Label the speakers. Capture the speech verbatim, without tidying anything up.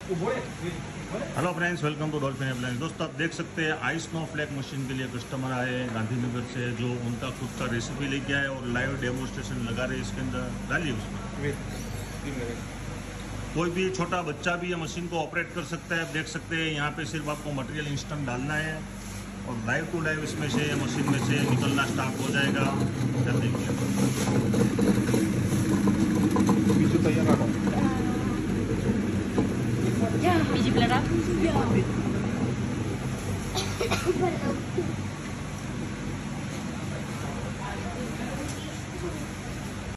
Speaker 1: Hello friends, welcome to Dolphin appliance. दोस्तों, आप देख सकते हैं आई स्नो फ्लैग मशीन के लिए कस्टमर आए हैं गांधीनगर से, जो उनका खुद का रेसिपी लेके आए और लाइव डेमोन्स्ट्रेशन लगा रहे हैं। इसके अंदर डालिए उसमें। कोई भी छोटा बच्चा भी ये मशीन को ऑपरेट कर सकता है। आप देख सकते हैं यहाँ पे सिर्फ आपको मटेरियल इंस्टेंट डालना है और लाइव टू लाइव इसमें से मशीन में से निकलना स्टार्ट हो जाएगा। क्या देखिए,
Speaker 2: Ya, biji belerang. Ya.